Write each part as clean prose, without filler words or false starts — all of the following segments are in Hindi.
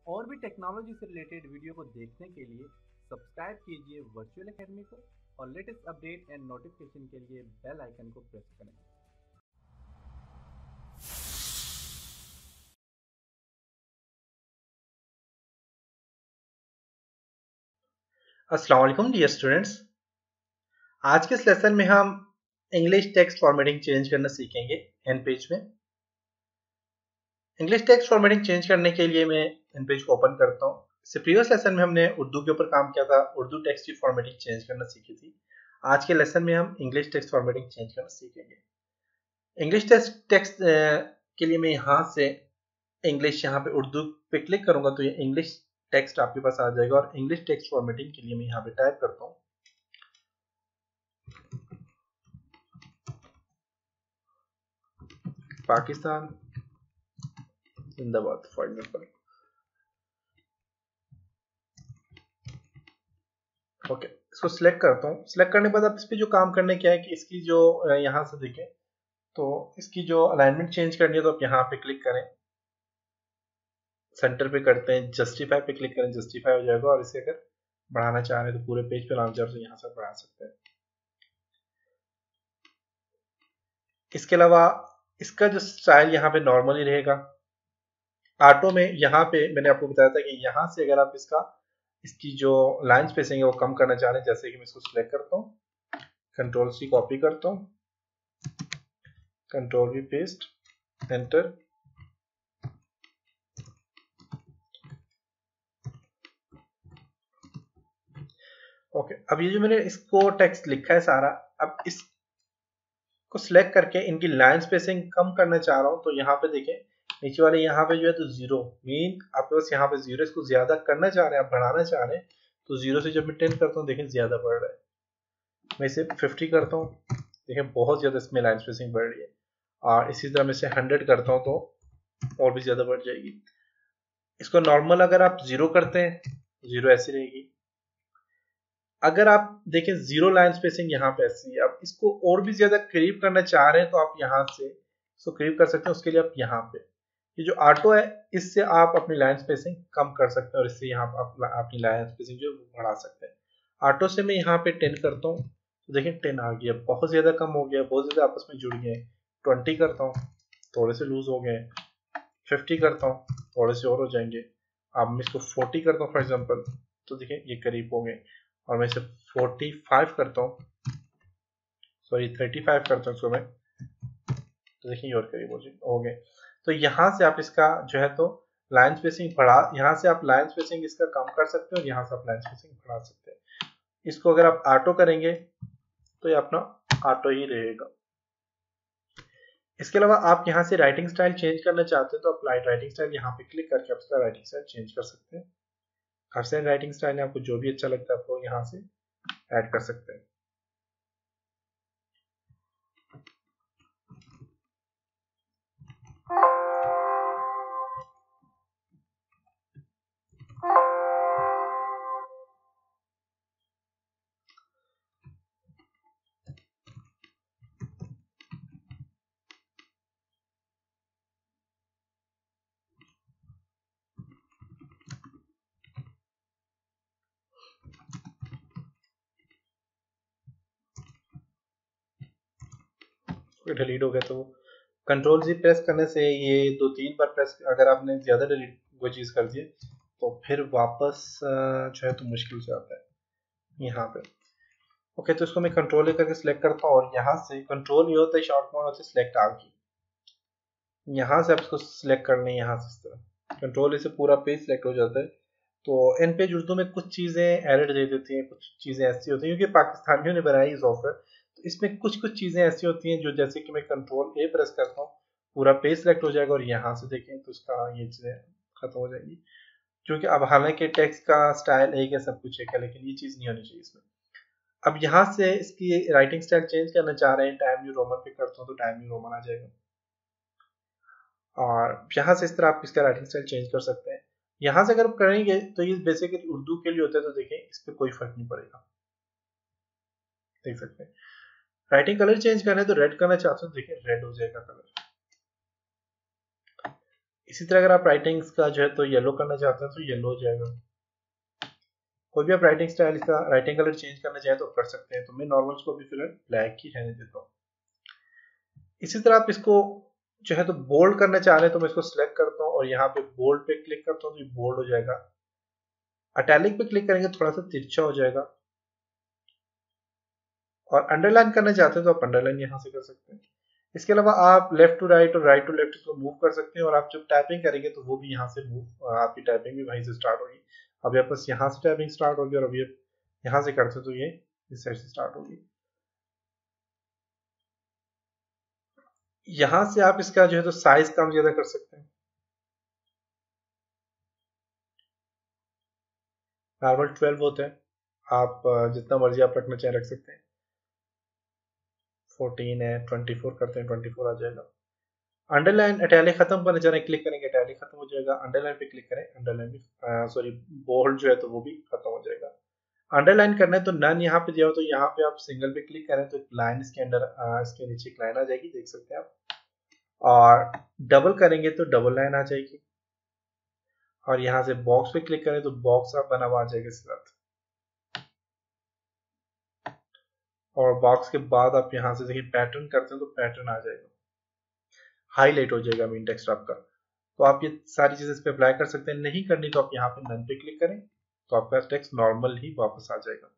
और भी टेक्नोलॉजी से रिलेटेड वीडियो को देखने के लिए सब्सक्राइब कीजिए वर्चुअल एकेडमी को और लेटेस्ट अपडेट एंड नोटिफिकेशन के लिए बेल आइकन को प्रेस करें। अस्सलाम वालेकुम डियर स्टूडेंट्स, आज के इस लेसन में हम इंग्लिश टेक्स्ट फॉर्मेटिंग चेंज करना सीखेंगे एन पेज में। इंग्लिश टेक्स्ट फॉर्मेटिंग चेंज करने के लिए मैं एन पेज को ओपन करता हूँ। इससे प्रीवियस लेसन में हमने उर्दू के ऊपर काम किया था, उर्दू टेक्स्ट की फॉर्मेटिंग चेंज करना सीखी थी। आज के लेसन में हम इंग्लिश टेक्स्ट फॉर्मेटिंग चेंज करना सीखेंगे। इंग्लिश टेक्स्ट के लिए मैं यहाँ से इंग्लिश यहाँ पे उर्दू पे क्लिक करूंगा तो ये इंग्लिश टेक्स्ट आपके पास आ जाएगा और इंग्लिश टेक्स्ट फॉर्मेटिंग के लिए मैं यहाँ पे टाइप करता हूँ पाकिस्तान जिंदाबाद फॉर एग्जाम्पल। ओके, इसको सिलेक्ट करता हूँ। सिलेक्ट करने के बाद अब इस पे जो काम करने क्या है कि इसकी जो यहाँ से देखें तो इसकी जो अलाइनमेंट चेंज करनी है तो आप यहाँ पे क्लिक करें, सेंटर पे करते हैं, जस्टिफाई पे क्लिक करें, जस्टिफाई हो जाएगा। और इसे अगर बढ़ाना चाह रहे हैं तो पूरे पेज पे लाउंचर से यहाँ से बढ़ा सकते हैं। इसके अलावा इसका जो स्टाइल यहाँ पे नॉर्मली रहेगा। ऑटो में यहाँ पे मैंने आपको बताया था कि यहाँ से अगर आप इसकी जो लाइन स्पेसिंग है वो कम करना चाह रहे हैं, जैसे कि मैं इसको सिलेक्ट करता हूँ, कंट्रोल सी कॉपी करता हूँ, control V paste, enter. Okay, अब ये जो मैंने इसको टेक्स्ट लिखा है सारा, अब इसको सिलेक्ट करके इनकी लाइन स्पेसिंग कम करना चाह रहा हूँ तो यहाँ पे देखें नीचे वाले यहाँ पे जो है तो जीरो मीन आपके पास यहाँ पे जीरो, इसको ज्यादा करना चाह रहे हैं, आप बढ़ाना चाह रहे हैं तो जीरो से जब मैं 10 करता हूँ देखें ज्यादा बढ़ रहा है। मैं इसे 50 करता हूँ, देखें बहुत ज्यादा इसमें लाइन स्पेसिंग बढ़ रही है। और इसी तरह मैं इसे 100 करता हूँ तो और भी ज्यादा बढ़ जाएगी। इसको नॉर्मल अगर आप जीरो करते हैं, जीरो ऐसी रहेगी। अगर आप देखें जीरो लाइन स्पेसिंग यहाँ पे ऐसी है। आप इसको और भी ज्यादा करीब करना चाह रहे हैं तो आप यहाँ से इसको करीब कर सकते हैं। उसके लिए आप यहाँ पे ये जो ऑटो है इससे आप अपनी लाइन स्पेसिंग कम कर सकते हैं और इससे यहाँ आप अपनी लाइन स्पेसिंग जो बढ़ा सकते हैं। ऑटो से मैं यहाँ पे 10 करता हूँ तो देखिए 10 आ गया, बहुत ज्यादा कम हो गया, बहुत ज्यादा आपस में जुड़ गए। 20 करता हूँ, थोड़े से लूज हो गए। 50 करता हूँ, थोड़े से और हो जाएंगे। अब मैं इसको 40 करता हूँ फॉर एग्जाम्पल तो देखिए ये करीब हो गए। और मैं इसे 45 करता हूँ, सॉरी 35 करता हूँ इसको मैं तो देखिए और करीब हो गए। तो यहाँ से आप इसका जो है तो लाइन स्पेसिंग बढ़ा, यहाँ से आप लाइन स्पेसिंग इसका कम कर सकते हैं और यहाँ से आप लाइन स्पेसिंग बढ़ा सकते हैं। इसको अगर आप ऑटो करेंगे तो ये अपना ऑटो ही रहेगा। इसके अलावा आप यहाँ से राइटिंग स्टाइल चेंज करना चाहते हैं तो आप राइटिंग स्टाइल यहाँ पे क्लिक करके आप इसका राइटिंग स्टाइल चेंज कर सकते हैं। काफी सारे राइटिंग स्टाइल है, आपको जो भी अच्छा लगता है आपको यहाँ से ऐड कर सकते हैं। डिलीट हो गया तो कंट्रोल जी प्रेस करने से ये 2-3 बार प्रेस, अगर आपने ज्यादा डिलीट कोई चीज कर दी तो फिर वापस जो है तो मुश्किल से आता है यहाँ पे। ओके, तो इसको मैं कंट्रोल लेकर के सिलेक्ट करता हूँ और यहाँ से कंट्रोल ये होता है शॉर्ट कमांड होता है सिलेक्ट आल की। यहाँ से आप इसको सिलेक्ट करने, यहाँ से इस तरह कंट्रोल से पूरा पेज सिलेक्ट हो जाता है। तो इन पेज उर्दू में कुछ चीजें एरर दे देती हैं, कुछ चीजें ऐसी होती हैं क्योंकि पाकिस्तानियों ने बनाई सॉफ्टवेयर, तो इसमें कुछ चीजें ऐसी होती हैं जो जैसे कि मैं कंट्रोल ए प्रेस करता हूँ पूरा पेज सिलेक्ट हो जाएगा और यहाँ से देखें तो इसका ये चीजें खत्म हो जाएगी। क्योंकि अब हालांकि टेक्स्ट का स्टाइल एक है, सब कुछ एक है, लेकिन ये चीज नहीं होनी चाहिए इसमें। अब यहाँ से इसकी राइटिंग स्टाइल चेंज करना चाह रहे हैं, टाइम न्यू रोमन पे करता हूँ तो टाइम न्यू रोमन आ जाएगा। और यहाँ से इस तरह आप इसका राइटिंग स्टाइल चेंज कर सकते हैं। यहाँ से अगर आप करेंगे तो ये बेसिकली उर्दू के लिए होता है तो देखें इस पर कोई फर्क नहीं पड़ेगा, देख सकते हैं। राइटिंग कलर चेंज करना है तो रेड करना चाहते हो, देखिए रेड हो जाएगा कलर। इसी तरह अगर आप राइटिंग्स का जो है तो येलो करना चाहते हैं तो येलो हो जाएगा। कोई भी आप राइटिंग स्टाइल का राइटिंग कलर चेंज करना चाहें तो कर सकते हैं। तो मैं नॉर्मल को भी फिलहाल ब्लैक ही रहने देता हूँ। इसी तरह आप इसको जो है तो बोल्ड करना चाह रहे हैं तो मैं इसको सिलेक्ट करता हूँ और यहाँ पे बोल्ड पे क्लिक करता हूँ तो ये बोल्ड हो जाएगा। अटैलिक पे क्लिक करेंगे थोड़ा सा तिरछा हो जाएगा। और अंडरलाइन करना चाहते हैं तो आप अंडरलाइन यहाँ से कर सकते हैं। इसके अलावा आप लेफ्ट टू राइट और राइट टू लेफ्ट इसको मूव कर सकते हैं और आप जब टाइपिंग करेंगे तो वो भी यहाँ से मूव, आपकी टाइपिंग भी वहीं से स्टार्ट होगी। अभी आप बस यहाँ से टाइपिंग स्टार्ट होगी और अभी आप यहाँ से करते तो ये इस साइड से स्टार्ट होगी। यहाँ से आप इसका जो है तो साइज कम ज्यादा कर सकते हैं। नॉर्मल 12 होता है, आप जितना मर्जी आप रखना चाहे रख सकते हैं। 14 है, 24 करते हैं, 24 आ जाएगा। अंडरलाइन इटैलिक खत्म करना चाह रहे हैं, क्लिक करेंगे इटैलिक खत्म हो जाएगा। अंडरलाइन पे क्लिक करें, अंडरलाइन भी सॉरी बोल्ड जो है तो वो भी खत्म हो जाएगा। अंडरलाइन करना है तो नन यहाँ पे दिया हो तो यहाँ पे आप सिंगल पे क्लिक करें तो एक लाइन इसके अंदर इसके नीचे एक लाइन आ जाएगी, देख सकते हैं आप। और डबल करेंगे तो डबल लाइन आ जाएगी। और यहाँ से बॉक्स पे क्लिक करें तो बॉक्स आप बना हुआ आ जाएगा इसके साथ। और बॉक्स के बाद आप यहाँ से देखिए पैटर्न करते हैं तो पैटर्न आ जाएगा, हाईलाइट हो जाएगा मेन टेक्स्ट आपका। तो आप ये सारी चीजें इस पे अप्लाई कर सकते हैं। नहीं करनी तो आप यहाँ पे नन पे क्लिक करें तो आपका टेक्स्ट नॉर्मल ही वापस आ जाएगा।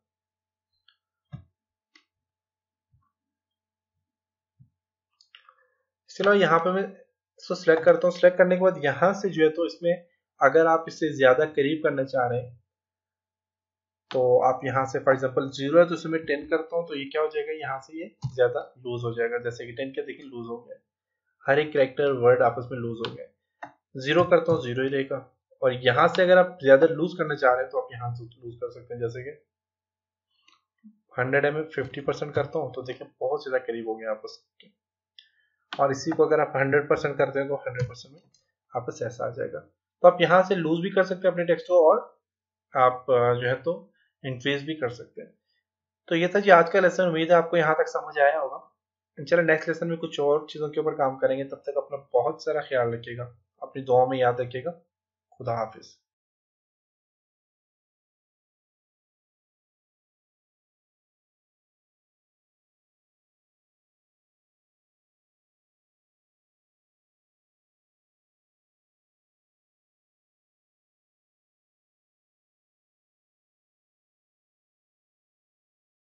इसके अलावा यहाँ पे मैं इसको सिलेक्ट करता हूँ। सिलेक्ट करने के बाद यहाँ से जो है तो इसमें अगर आप इसे ज्यादा करीब करना चाह रहे हैं तो आप यहाँ से फॉर एग्जांपल 0 है तो इसमें 10 करता हूँ तो ये क्या हो जाएगा, यहाँ से ये ज्यादा लूज हो जाएगा। जैसे कि 10 के देखिए लूज हो गया, हर एक कैरेक्टर वर्ड आपस में लूज हो गया। 0 करता हूँ 0 ही रहेगा। और यहाँ से अगर आप ज्यादा लूज करना चाह रहे हैं तो आप यहाँ से लूज कर सकते हैं। जैसे कि 100 है मैं 50% करता हूँ तो देखिए बहुत ज्यादा करीब हो गया आपस के। और इसी को अगर आप 100% करते हैं तो 100% में आपस ऐसा आ जाएगा। तो आप यहाँ से लूज भी कर सकते हैं अपने टेक्स्ट को और आप जो है तो इंक्रीज भी कर सकते हैं। तो ये था जी आज का लेसन। उम्मीद है आपको यहाँ तक समझ आया होगा। चलो नेक्स्ट लेसन में कुछ और चीजों के ऊपर काम करेंगे। तब तक अपना बहुत सारा ख्याल रखिएगा, अपनी दुआ में याद रखिएगा। खुदा हाफिज।